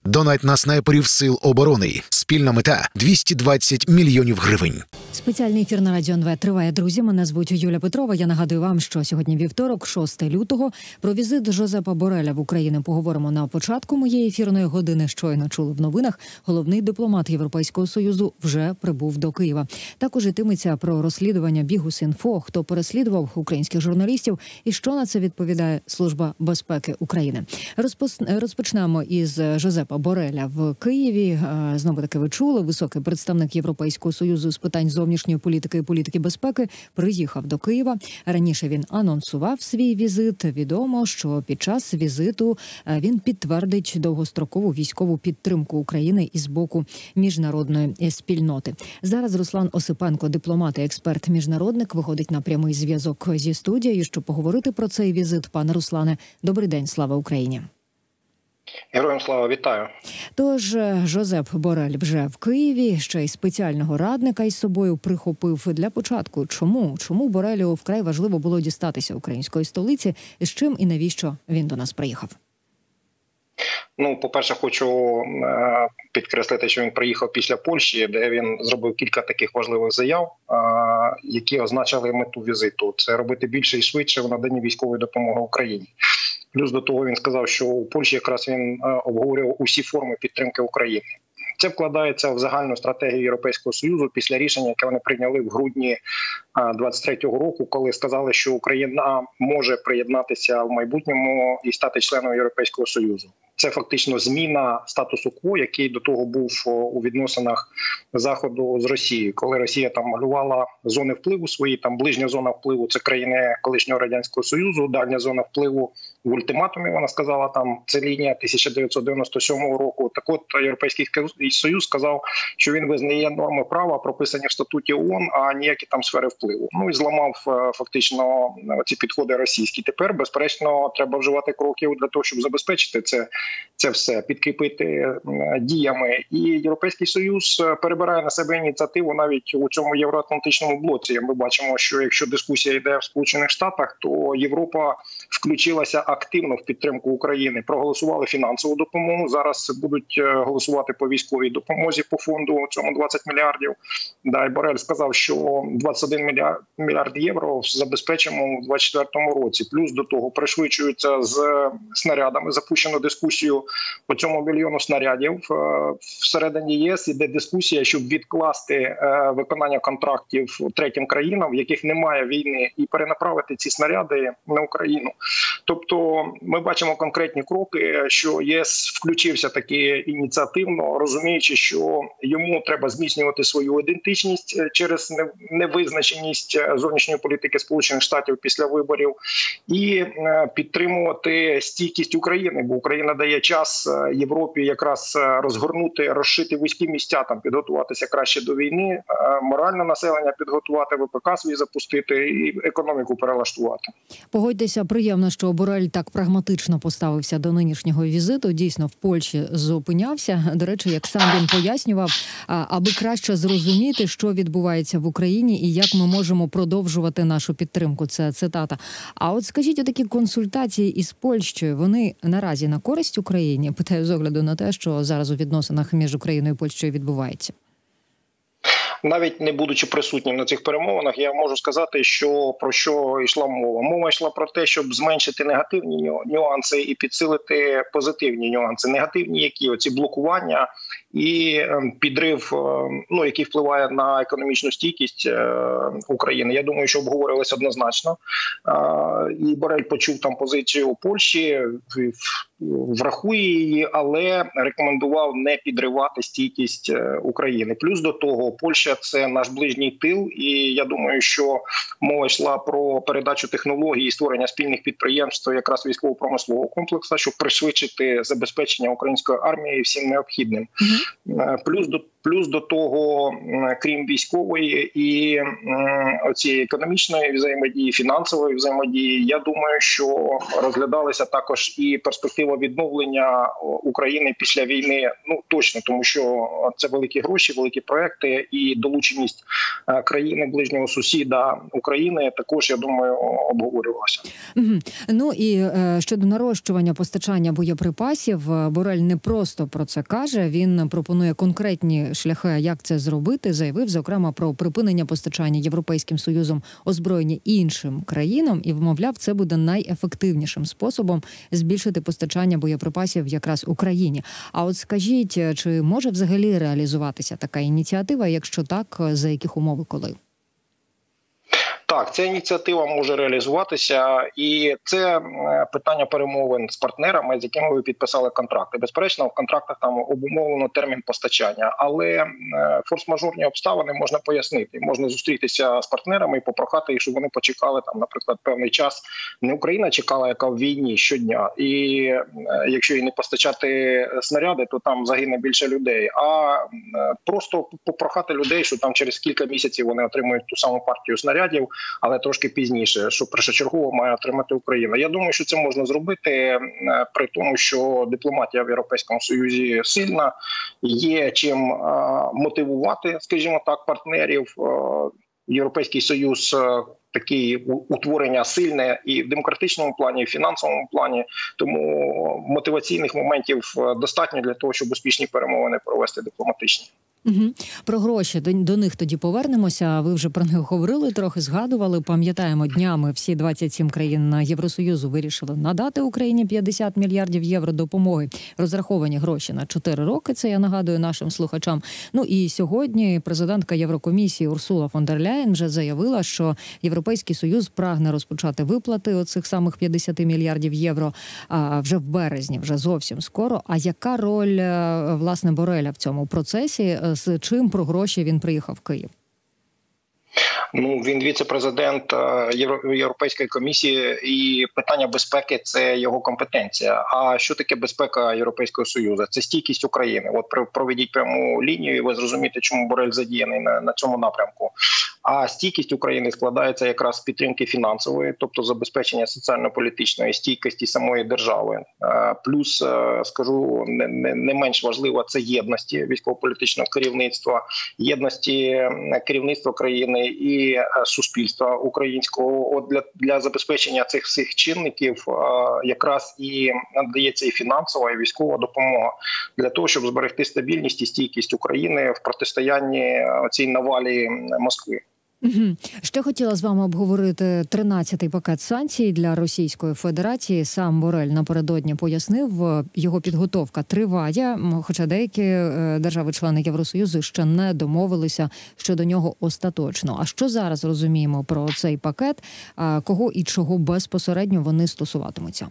Донать на снайперів Сил оборони. Спільна мета – 220 мільйонів гривень. Спеціальний ефір на Радіо НВ триває, друзі. Мене звуть Юлія Петрова. Я нагадую вам, що сьогодні вівторок, 6 лютого. Про візит Жозепа Борреля в Україну поговоримо на початку моєї ефірної години. Щойно чули в новинах. Головний дипломат Європейського Союзу вже прибув до Києва. Також йтиметься про розслідування Bihus.info, хто переслідував українських журналістів і що на це відповідає Служба безпеки України. Розпочнемо із Жозепа Борреля в Києві. Знову-таки ви чули, високий представник Європейського Союзу з питань зовнішньої політики і політики безпеки приїхав до Києва. Раніше він анонсував свій візит. Відомо, що під час візиту він підтвердить довгострокову військову підтримку України із боку міжнародної спільноти. Зараз Руслан Осипенко, дипломат і експерт-міжнародник, виходить на прямий зв'язок зі студією, щоб поговорити про цей візит. Пане Руслане, добрий день, слава Україні! Героям слава, вітаю. Тож Жозеп Боррель вже в Києві, ще й спеціального радника із собою прихопив. Для початку, чому Боррелю вкрай важливо було дістатися української столиці, з чим і навіщо він до нас приїхав? По-перше, хочу підкреслити, що він приїхав після Польщі, де він зробив кілька таких важливих заяв, які означали мету візиту. Це робити більше і швидше в наданні військової допомоги Україні. Плюс до того він сказав, що у Польщі якраз він обговорював усі форми підтримки України. Це вкладається в загальну стратегію Європейського Союзу після рішення, яке вони прийняли в грудні 23-го року, коли сказали, що Україна може приєднатися в майбутньому і стати членом Європейського Союзу. Це фактично зміна статусу КВО, який до того був у відносинах Заходу з Росією. Коли Росія там малювала зони впливу свої, там ближня зона впливу – це країни колишнього Радянського Союзу, дальня зона впливу в ультиматумі, вона сказала, там це лінія 1997 року. Так от Європейський Союз сказав, що він визнає норми права, прописані в статуті ООН, а ніякі там сфери впливу. І зламав фактично ці підходи російські. Тепер, безперечно, треба вживати кроків для того, щоб забезпечити це все, підкріпити діями. І Європейський Союз перебирає на себе ініціативу навіть у цьому євроатлантичному блоці. Ми бачимо, що якщо дискусія йде в Сполучених Штатах, то Європа включилася активно в підтримку України. Проголосували фінансову допомогу, зараз будуть голосувати по військовій допомозі по фонду, цьому 20 мільярдів. І Боррель сказав, що 21 мільярд євро забезпечимо у 2024 році. Плюс до того пришвидшується з снарядами, запущено дискусію по цьому мільйону снарядів. Всередині ЄС іде дискусія, щоб відкласти виконання контрактів третім країнам, в яких немає війни, і перенаправити ці снаряди на Україну. Тобто ми бачимо конкретні кроки, що ЄС включився таки ініціативно, розуміючи, що йому треба зміцнювати свою ідентичність через невизначеність зовнішньої політики Сполучених Штатів після виборів і підтримувати стійкість України, бо Україна дає час Європі якраз розгорнути, розшити вузькі місця, там підготуватися краще до війни, моральне населення підготувати, ВПК свій запустити і економіку перелаштувати. Погодьтеся, приємно, що Боррель так прагматично поставився до нинішнього візиту. Дійсно, в Польщі зупинявся. До речі, як сам він пояснював, аби краще зрозуміти, що відбувається в Україні і як ми можемо продовжувати нашу підтримку. Це цитата. А от скажіть, такі консультації із Польщею, вони наразі на користь Україні? Питаю з огляду на те, що зараз у відносинах між Україною і Польщею відбувається. Навіть не будучи присутнім на цих перемовинах, я можу сказати, що про що йшла мова. Мова йшла про те, щоб зменшити негативні нюанси і підсилити позитивні нюанси. Негативні які? Оці блокування і підрив, який впливає на економічну стійкість України. Я думаю, що обговорювалися однозначно. І Боррель почув там позицію Польщі, врахує її, але рекомендував не підривати стійкість України. Плюс до того, Польща – це наш ближній тил, і я думаю, що мова йшла про передачу технологій і створення спільних підприємств якраз військово-промислового комплексу, щоб пришвидшити забезпечення української армії всім необхідним. Плюс до того, крім військової і оцієї економічної взаємодії, фінансової взаємодії, я думаю, що розглядалися також і перспектива відновлення України після війни. Ну точно, тому що це великі гроші, великі проекти, і долученість країни ближнього сусіда України також, я думаю, обговорювалася. Ну і щодо нарощування постачання боєприпасів, Борель не просто про це каже, він пропонує конкретні шляхи, як це зробити, заявив, зокрема, про припинення постачання Європейським Союзом озброєння іншим країнам і, вмовляв, це буде найефективнішим способом збільшити постачання боєприпасів якраз Україні. А от скажіть, чи може взагалі реалізуватися така ініціатива, якщо так, за яких умов і коли? Так, ця ініціатива може реалізуватися, і це питання перемовин з партнерами, з якими ви підписали контракти. Безперечно, в контрактах там обумовлено термін постачання, але форс-мажорні обставини можна пояснити. Можна зустрітися з партнерами і попрохати їх, щоб вони почекали там, наприклад, певний час. Не Україна чекала, яка в війні щодня, і якщо їй не постачати снаряди, то там загине більше людей. А просто попрохати людей, що там через кілька місяців вони отримують ту саму партію снарядів, але трошки пізніше, що першочергово має отримати Україна. Я думаю, що це можна зробити при тому, що дипломатія в Європейському Союзі сильна, є чим мотивувати, скажімо так, партнерів. Європейський Союз такі утворення сильне і в демократичному плані, і в фінансовому плані, тому мотиваційних моментів достатньо для того, щоб успішні перемовини провести дипломатичні. Про гроші, до них тоді повернемося. Ви вже про них говорили, трохи згадували. Пам'ятаємо, днями всі 27 країн Євросоюзу вирішили надати Україні 50 мільярдів євро допомоги. Розраховані гроші на 4 роки, це я нагадую нашим слухачам. Ну і сьогодні президентка Єврокомісії Урсула фон дер Ляєн вже заявила, що Європейський Союз прагне розпочати виплати оцих самих 50 мільярдів євро вже в березні, вже зовсім скоро. А яка роль, власне, Бореля в цьому процесі? З чим про гроші він приїхав в Київ? Ну, він віце-президент Європейської комісії, і питання безпеки – це його компетенція. А що таке безпека Європейського Союзу? Це стійкість України. От проведіть пряму лінію, і ви зрозумієте, чому Борель задіяний на цьому напрямку. А стійкість України складається якраз з підтримки фінансової, тобто забезпечення соціально-політичної стійкості самої держави. Плюс, скажу, не менш важливо, це єдності військово-політичного керівництва, єдності керівництва країни і суспільства українського. От для забезпечення цих всіх чинників якраз і надається і фінансова, і військова допомога для того, щоб зберегти стабільність і стійкість України в протистоянні цій навалі Москви. Ще хотіла з вами обговорити 13-й пакет санкцій для Російської Федерації. Сам Борель напередодні пояснив, його підготовка триває, хоча деякі держави-члени Євросоюзу ще не домовилися щодо нього остаточно. А що зараз розуміємо про цей пакет, кого і чого безпосередньо вони стосуватимуться?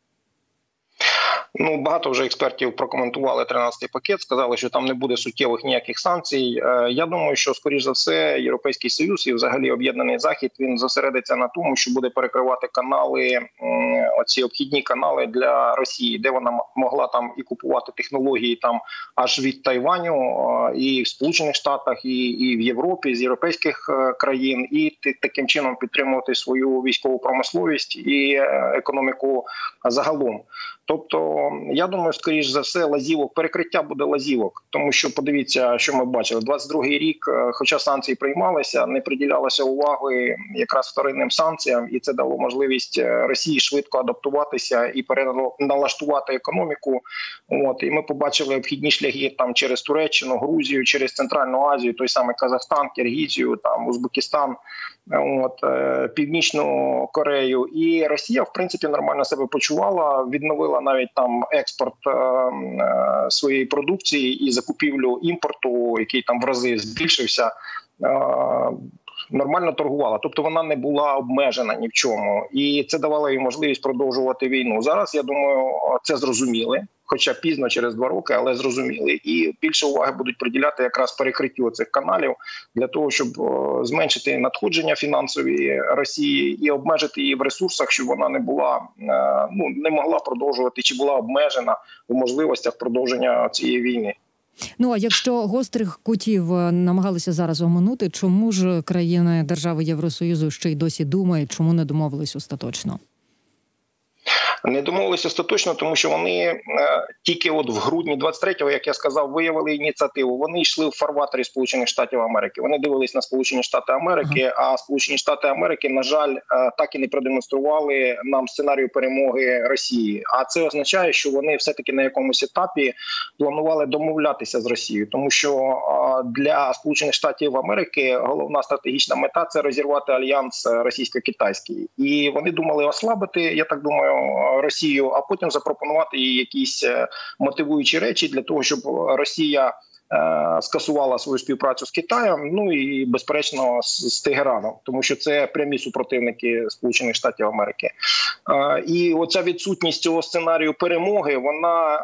Ну, багато вже експертів прокоментували 13-й пакет, сказали, що там не буде суттєвих ніяких санкцій. Я думаю, що, скоріш за все, Європейський Союз і взагалі Об'єднаний Захід, він зосередиться на тому, що буде перекривати канали, оці обхідні канали для Росії, де вона могла там і купувати технології там аж від Тайваню, і в Сполучених Штатах, і в Європі, з європейських країн, і таким чином підтримувати свою військову промисловість і економіку загалом. Тобто, я думаю, скоріш за все, перекриття буде лазівок. Тому що, подивіться, що ми бачили. 22-й рік, хоча санкції приймалися, не приділялося уваги якраз вторинним санкціям. І це дало можливість Росії швидко адаптуватися і переналаштувати економіку. І ми побачили обхідні шляхи там через Туреччину, Грузію, через Центральну Азію, той самий Казахстан, Киргизію, там Узбекистан, Північну Корею. І Росія, в принципі, нормально себе почувала, відновила навіть там експорт своєї продукції і закупівлю імпорту, який там в рази збільшився, нормально торгувала. Тобто вона не була обмежена ні в чому. І це давало їй можливість продовжувати війну. Зараз, я думаю, це зрозуміли. Хоча пізно, через 2 роки, але зрозуміли. І більше уваги будуть приділяти якраз перекриттю цих каналів для того, щоб зменшити надходження фінансові Росії і обмежити її в ресурсах, щоб вона не могла продовжувати чи була обмежена у можливостях продовження цієї війни. Ну, а якщо гострих кутів намагалися зараз оминути, чому ж країни держави Євросоюзу ще й досі думають, чому не домовились остаточно? Не домовилися остаточно, тому що вони тільки от в грудні 23-го, як я сказав, виявили ініціативу. Вони йшли в фарватері Сполучених Штатів Америки. Вони дивились на Сполучені Штати Америки, а Сполучені Штати Америки, на жаль, так і не продемонстрували нам сценарію перемоги Росії. А це означає, що вони все-таки на якомусь етапі планували домовлятися з Росією, тому що для Сполучених Штатів Америки головна стратегічна мета – це розірвати альянс російсько-китайський. І вони думали ослабити, я так думаю, Росію, а потім запропонувати їй якісь мотивуючі речі для того, щоб Росія скасувала свою співпрацю з Китаєм, ну і, безперечно, з Тегераном, тому що це прямі супротивники Сполучених Штатів Америки. І оця відсутність цього сценарію перемоги, вона,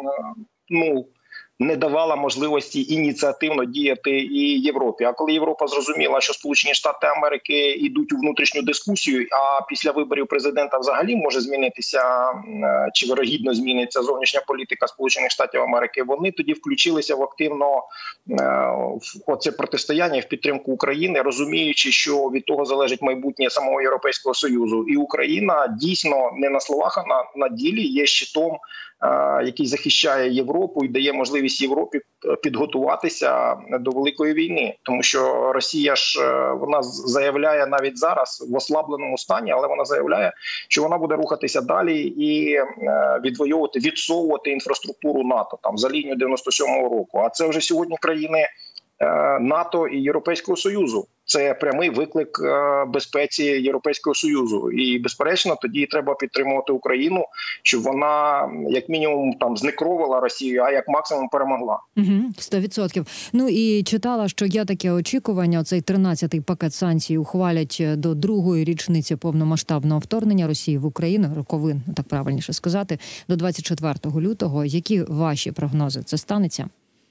не давала можливості ініціативно діяти і Європі. А коли Європа зрозуміла, що Сполучені Штати Америки йдуть у внутрішню дискусію, а після виборів президента взагалі може змінитися, чи вирогідно зміниться зовнішня політика Сполучених Штатів Америки, вони тоді включилися в активно в оце протистояння в підтримку України, розуміючи, що від того залежить майбутнє самого Європейського Союзу. І Україна дійсно не на словах, а на ділі є щитом, який захищає Європу і дає можливість Європі підготуватися до великої війни. Тому що Росія ж, вона заявляє навіть зараз в ослабленому стані, але вона заявляє, що вона буде рухатися далі і відсовувати інфраструктуру НАТО там за лінію 97-го року. А це вже сьогодні країни НАТО і Європейського Союзу. Це прямий виклик безпеці Європейського Союзу. І, безперечно, тоді треба підтримувати Україну, щоб вона, як мінімум, там знекровила Росію, а як максимум перемогла. 100%. Ну і читала, що є таке очікування, оцей 13-й пакет санкцій ухвалять до другої річниці повномасштабного вторгнення Росії в Україну, роковин, так правильніше сказати, до 24 лютого. Які ваші прогнози? Це станеться?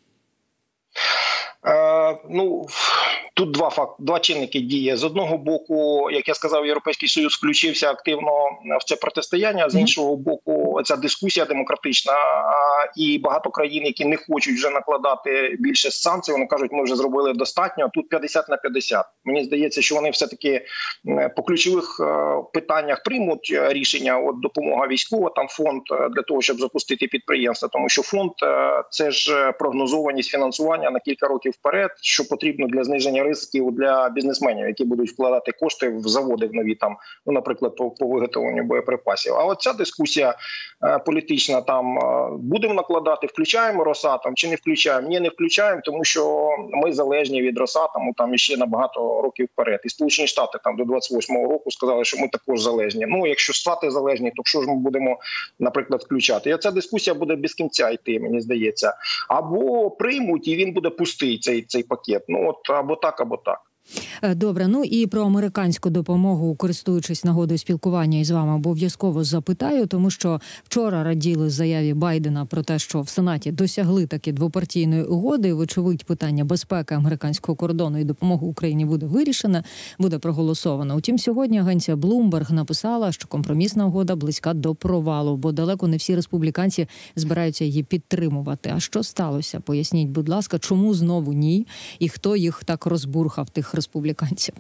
Тут два чинники дії. З одного боку, як я сказав, Європейський Союз включився активно в це протистояння, з іншого боку, ця дискусія демократична, і багато країн, які не хочуть вже накладати більше санкцій, вони кажуть, ми вже зробили достатньо, тут 50/50. Мені здається, що вони все-таки по ключових питаннях приймуть рішення, от допомога військова, там фонд для того, щоб запустити підприємства, тому що фонд – це ж прогнозованість фінансування на кілька років вперед, що потрібно для зниження ризиків для бізнесменів, які будуть вкладати кошти в заводи в нові, там, наприклад, по виготовленню боєприпасів. А от ця дискусія політична, там, будемо накладати, включаємо Росатом чи не включаємо? Ні, не включаємо, тому що ми залежні від Росатому там іще на багато років вперед. І Сполучені Штати там до 28-го року сказали, що ми також залежні. Ну, якщо Штати залежні, то що ж ми будемо, наприклад, включати? І ця дискусія буде без кінця йти, мені здається. Або приймуть, і він буде пустий, цей пакет. Ну, от або так, або так. Добре, ну і про американську допомогу, користуючись нагодою спілкування із вами, обов'язково запитаю, тому що вчора раділи заяві Байдена про те, що в Сенаті досягли таки двопартійної угоди. Вочевидь, питання безпеки американського кордону і допомоги Україні буде вирішене, буде проголосовано. Утім, сьогодні агенція Bloomberg написала, що компромісна угода близька до провалу, бо далеко не всі республіканці збираються її підтримувати. А що сталося? Поясніть, будь ласка, чому знову ні? І хто їх так розбурхав, тих республіканців?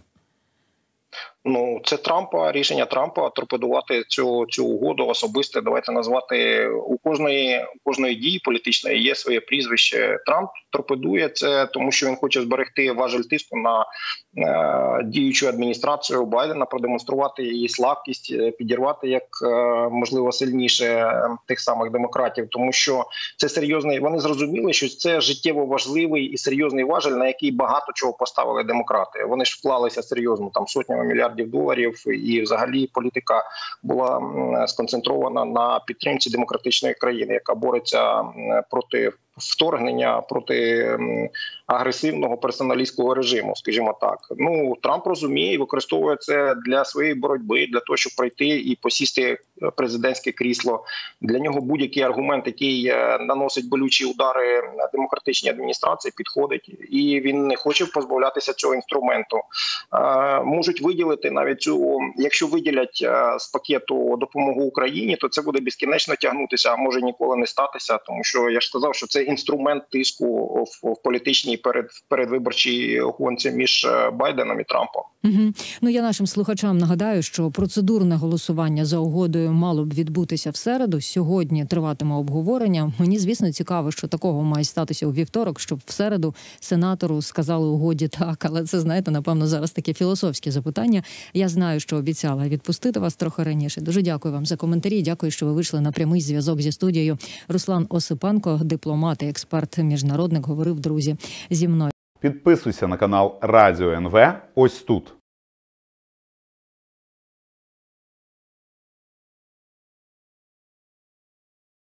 Ну, це Трампа, рішення Трампа торпедувати цю угоду особисте. Давайте назвати, у кожної дії політичної є своє прізвище. Трамп торпедує це, тому що він хоче зберегти важель тиску на діючу адміністрацію Байдена, продемонструвати її слабкість, підірвати як можливо сильніше тих самих демократів, тому що це серйозний. Вони зрозуміли, що це життєво важливий і серйозний важель, на який багато чого поставили демократи. Вони ж вклалися серйозно там сотнями мільярдів доларів, і взагалі політика була сконцентрована на підтримці демократичної країни, яка бореться проти вторгнення, проти агресивного персоналістського режиму, скажімо так. Ну, Трамп розуміє і використовує це для своєї боротьби, для того, щоб пройти і посісти президентське крісло. Для нього будь-який аргумент, який наносить болючі удари демократичній адміністрації, підходить. І він не хоче позбавлятися цього інструменту. Можуть виділити навіть цю, якщо виділять з пакету допомогу Україні, то це буде безкінечно тягнутися, а може ніколи не статися, тому що я ж сказав, що це інструмент тиску в політичній передвиборчій гонці між Байденом і Трампом. Угу. Ну, я нашим слухачам нагадаю, що процедурне голосування за угодою мало б відбутися в середу. Сьогодні триватиме обговорення. Мені, звісно, цікаво, що такого має статися у вівторок, щоб в середу сенатору сказали угоді так. Але це, знаєте, напевно, зараз таке філософське запитання. Я знаю, що обіцяла відпустити вас трохи раніше. Дуже дякую вам за коментарі. Дякую, що ви вийшли на прямий зв'язок зі студією. Руслан Осипенко, дипломат і експерт-міжнародник, говорив, друзі, зі мною. Підписуйся на канал Радіо НВ ось тут.